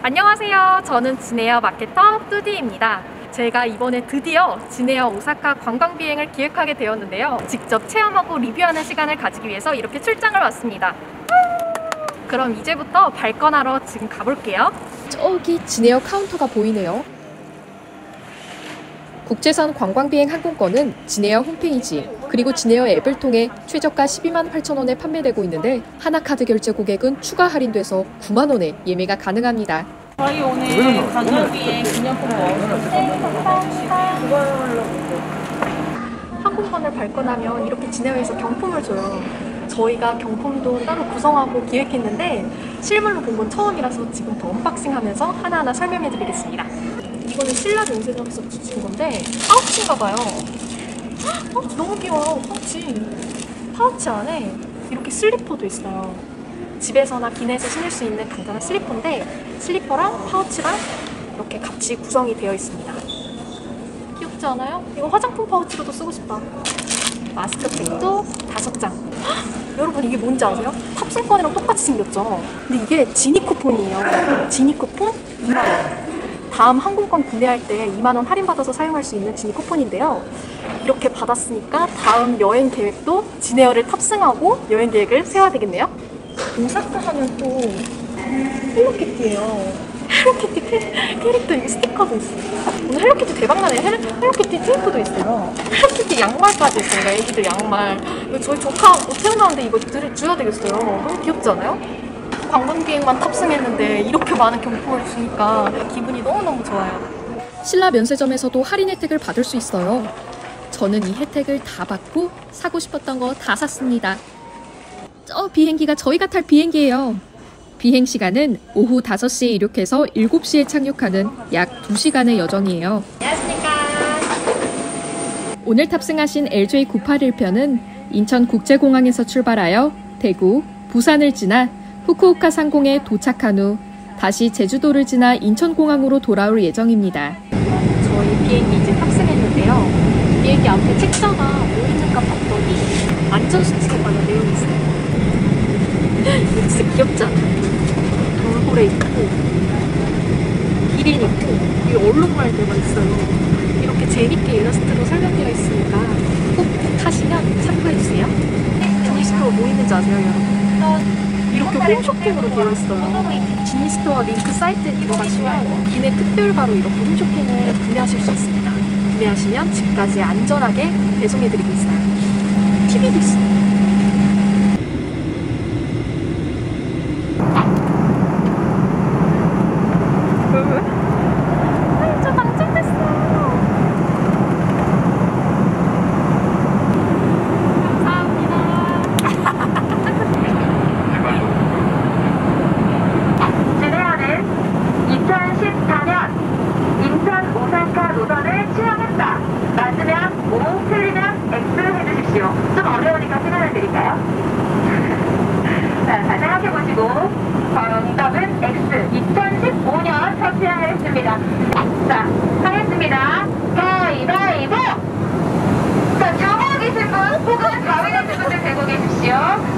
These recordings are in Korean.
안녕하세요. 저는 진에어 마케터 뚜디입니다. 제가 이번에 드디어 진에어 오사카 관광 비행을 기획하게 되었는데요. 직접 체험하고 리뷰하는 시간을 가지기 위해서 이렇게 출장을 왔습니다. 그럼 이제부터 발권하러 지금 가볼게요. 저기 진에어 카운터가 보이네요. 국제선 관광비행 항공권은 진에어 홈페이지 그리고 진에어 앱을 통해 최저가 12만 8천 원에 판매되고 있는데 하나카드 결제 고객은 추가 할인돼서 9만 원에 예매가 가능합니다. 저희 오늘 관광비행 기념품권 항공권을 발권하면 이렇게 진에어에서 경품을 줘요. 저희가 경품도 따로 구성하고 기획했는데 실물로 본 건 처음이라서 지금 더 언박싱하면서 하나하나 설명해 드리겠습니다. 이거는 신라 면세점에서 주신 건데 파우치인가 봐요. 너무 귀여워. 파우치 안에 이렇게 슬리퍼도 있어요. 집에서나 기내에서 신을 수 있는 간단한 슬리퍼인데 슬리퍼랑 파우치랑 이렇게 같이 구성이 되어 있습니다. 귀엽지 않아요? 이거 화장품 파우치로도 쓰고 싶다. 마스크팩도 5장. 여러분 이게 뭔지 아세요? 탑승권이랑 똑같이 생겼죠? 근데 이게 지니 쿠폰이에요. 지니 쿠폰 2만 원. 다음 항공권 구매할 때 2만 원 할인받아서 사용할 수 있는 지니 쿠폰인데요. 이렇게 받았으니까 다음 여행 계획도 진에어를 탑승하고 여행 계획을 세워야 되겠네요. 오사카 하면 또 헬로키티예요. 헬로키티 캐릭터 이거 스티커도 있어요. 오늘 헬로키티 대박나네요. 헬로키티 테이프도 있어요. 헬로키티 양말까지 있어요. 애기들 양말. 이거 저희 조카 못 태어나는데 이거 줘야 되겠어요. 너무 귀엽지 않아요? 관광비행만 탑승했는데 이렇게 많은 경품을 주니까 기분이 너무너무 좋아요. 신라 면세점에서도 할인 혜택을 받을 수 있어요. 저는 이 혜택을 다 받고 사고 싶었던 거 다 샀습니다. 저 비행기가 저희가 탈 비행기예요. 비행 시간은 오후 5시에 이륙해서 7시에 착륙하는 약 2시간의 여정이에요. 안녕하십니까. 오늘 탑승하신 LJ981편은 인천국제공항에서 출발하여 대구, 부산을 지나 후쿠오카 상공에 도착한 후 다시 제주도를 지나 인천공항으로 돌아올 예정입니다. 저희 비행기 이제 탑승했는데요. 비행기 앞에 책자가 뭐 있는가 봤더니 안전수칙에 관한 내용이 있어요. 이거 진짜 귀엽지 않아요? 돌고래 있고 기린 있고 이 얼룩말들만 있어요. 이렇게 재밌게 일러스트로 설명되어 있으니까 꼭 타시면 참고해주세요. 지니스토어 뭐 있는지 아세요 여러분? 이렇게 홈쇼핑으로 되어 있어요. 지니스토어 링크 사이트에 들어가시면 기내 특별가로 이렇게 홈쇼핑을 구매하실 수 있습니다. 구매하시면 집까지 안전하게 배송해드리고 있어요. TV도 있어요. 저 당첨됐어요. 진에어는 2014년 인천 오사카 노선을 취향했다. 맞으면 O, 틀리면 X 해주십시오. 좀 어려우니까 시간을 드릴까요? 자, 잘 생각해보시고 정답은 X. 2015년 첫 취향을 했습니다. 자, 하겠습니다. 가위바위보! 자, 주먹 계신 분 혹은 가위 계신 분들 대고 계십시오.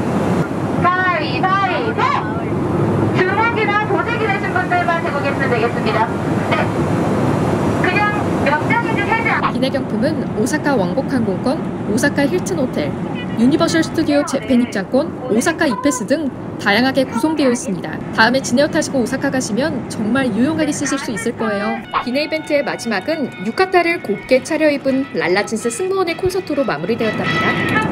가위바위보! 주먹이나 도재기 되신 분들만 대고 계시면 되겠습니다. 네. 그냥 몇 장인지 세지 않 기내경품은 오사카 왕복항공권, 오사카 힐튼 호텔, 유니버셜 스튜디오 재팬 입장권, 오사카 이패스 등 다양하게 구성되어 있습니다. 다음에 진에어 타시고 오사카 가시면 정말 유용하게 쓰실 수 있을 거예요. 기내 이벤트의 마지막은 유카타를 곱게 차려입은 랄라진스 승무원의 콘서트로 마무리되었답니다.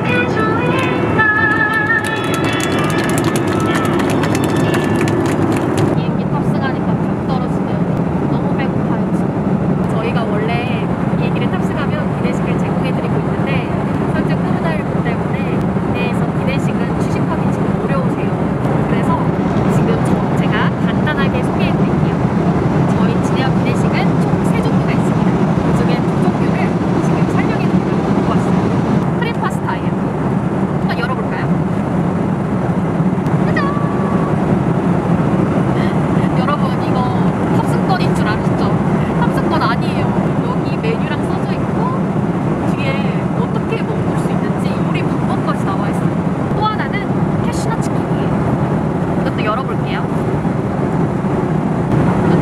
비행기 탑승하니까 밥 떨어지네요. 너무 배고파요 지금. 저희가 원래 비행기를 탑승하면 기내식을 제공해드리고 있는데 현재 코로나19 때문에 기내에서 기내식은 취식하기 지금 어려우세요. 그래서 지금 제가 간단하게 소개해드릴게요. 저희 진에어 기내식은 총 3종류가 있습니다. 그중에 2종류를 지금 설명해드리려고 갖고 왔어요. 크림 파스타예요. 한번 열어볼까요? 짜잔! 여러분 이거 탑승권인 줄 아시죠? 탑승권 아니에요. 여기 메뉴랑 써져 있고 뒤에 어떻게 먹을 수 있는지 요리 방법까지 나와 있어요. 또 하나는 캐슈넛 치킨이에요. 이것도 열어볼게요.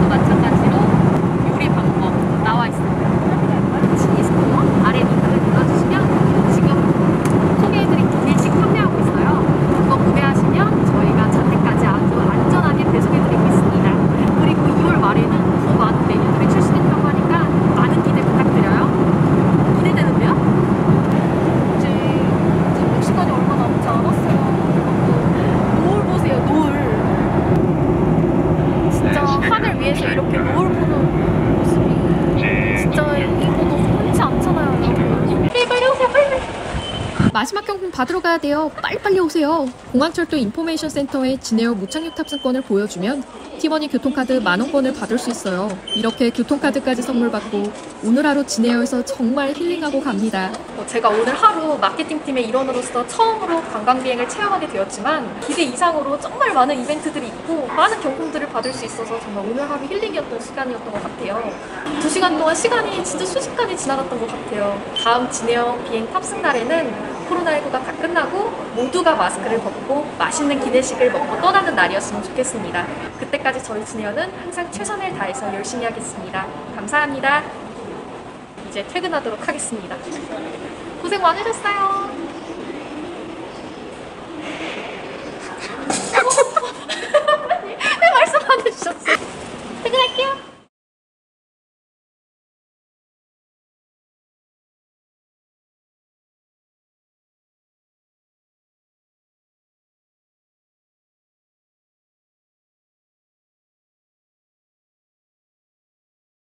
위해서 이렇게 노을 보는 모습이 진짜 이거도 흔치 않잖아요, 여러분. 빨리 오세요, 빨리. 마지막 경품 받으러 가야 돼요. 빨리빨리 오세요. 공항철도 인포메이션 센터에 진에어 무착륙 탑승권을 보여주면 티머니 교통카드 만원권을 받을 수 있어요. 이렇게 교통카드까지 선물 받고 오늘 하루 진에어에서 정말 힐링하고 갑니다. 제가 오늘 하루 마케팅팀의 일원으로서 처음으로 관광비행을 체험하게 되었지만 기대 이상으로 정말 많은 이벤트들이 있고 많은 경품들을 받을 수 있어서 정말 오늘 하루 힐링이었던 시간이었던 것 같아요. 2시간 동안 시간이 진짜 순식간에 지나갔던 것 같아요. 다음 진에어 비행 탑승 날에는 코로나19가 다 끝나고 모두가 마스크를 벗고 맛있는 기내식을 먹고 떠나는 날이었으면 좋겠습니다. 그때까지 저희 진에어는 항상 최선을 다해서 열심히 하겠습니다. 감사합니다. 이제 퇴근하도록 하겠습니다. 고생 많으셨어요.